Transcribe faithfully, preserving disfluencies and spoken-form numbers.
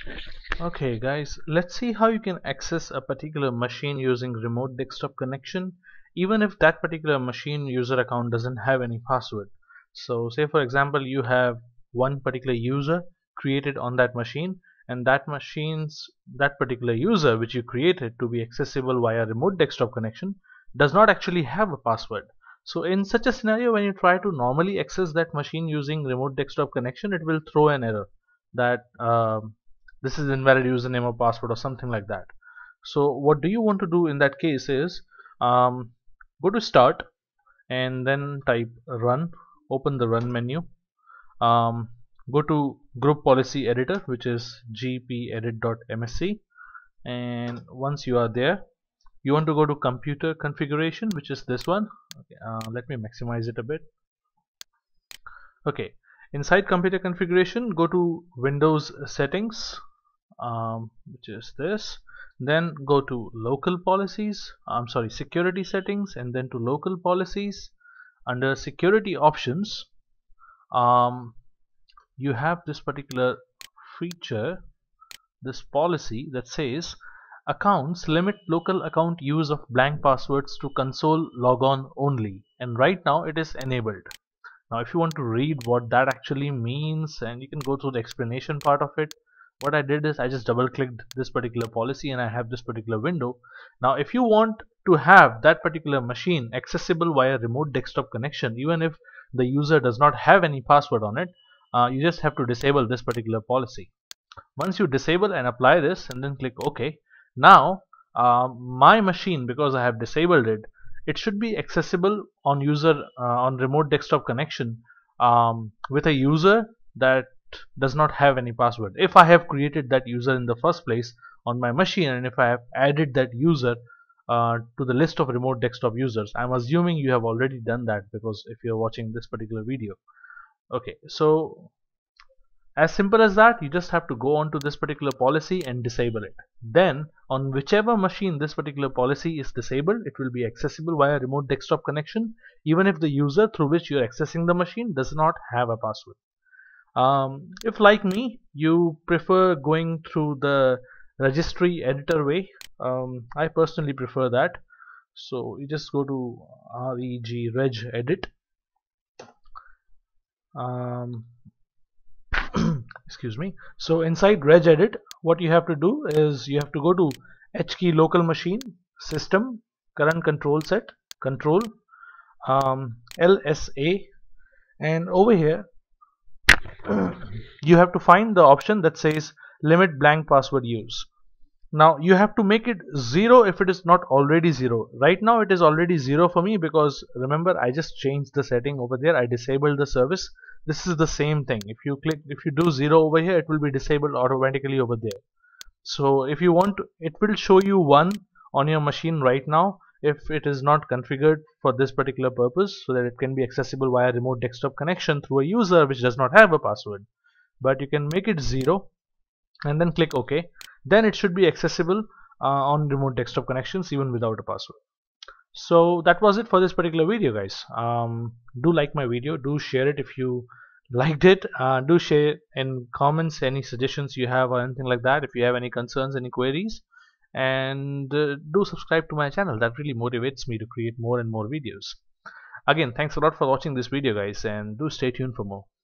Okay guys, let's see how you can access a particular machine using remote desktop connection even if that particular machine user account doesn't have any password. So say for example you have one particular user created on that machine, and that machine's that particular user which you created to be accessible via remote desktop connection does not actually have a password. So in such a scenario, when you try to normally access that machine using remote desktop connection, it will throw an error that um, this is invalid username or password or something like that. So what do you want to do in that case is um, go to start and then type run, open the run menu, um, go to group policy editor, which is gpedit.msc, and once you are there you want to go to computer configuration, which is this one. Okay, uh, let me maximize it a bit. Okay, inside computer configuration, go to Windows settings, um, which is this. Then go to local policies, I'm sorry, security settings, and then to local policies. Under security options, um, you have this particular feature, this policy that says accounts limit local account use of blank passwords to console logon only, and right now it is enabled. Now if you want to read what that actually means, and you can go through the explanation part of it, what I did is I just double clicked this particular policy and I have this particular window. Now if you want to have that particular machine accessible via remote desktop connection even if the user does not have any password on it, uh, you just have to disable this particular policy. Once you disable and apply this and then click OK, now uh, my machine, because I have disabled it, it should be accessible on user uh, on remote desktop connection um, with a user that does not have any password. If I have created that user in the first place on my machine, and if I have added that user uh, to the list of remote desktop users, I'm assuming you have already done that because if you're watching this particular video. Okay, so as simple as that, you just have to go on to this particular policy and disable it. Then on whichever machine this particular policy is disabled, it will be accessible via remote desktop connection even if the user through which you are accessing the machine does not have a password. Um, if like me you prefer going through the registry editor way, um, I personally prefer that. So you just go to reg reg edit, um, excuse me. So inside regedit, what you have to do is you have to go to H key local machine, system, current control set, control, um, L S A, and over here you have to find the option that says limit blank password use. Now you have to make it zero if it is not already zero. Right now it is already zero for me because remember I just changed the setting over there. I disabled the service. This is the same thing. If you click, if you do zero over here, it will be disabled automatically over there. So if you want to, it will show you one on your machine right now if it is not configured for this particular purpose, so that it can be accessible via remote desktop connection through a user which does not have a password. But you can make it zero and then click OK. Then it should be accessible uh, on remote desktop connections even without a password. So that was it for this particular video, guys. Um, do like my video, do share it if you liked it, uh, do share in comments any suggestions you have or anything like that if you have any concerns, any queries, and uh, do subscribe to my channel. That really motivates me to create more and more videos. Again, thanks a lot for watching this video, guys, and do stay tuned for more.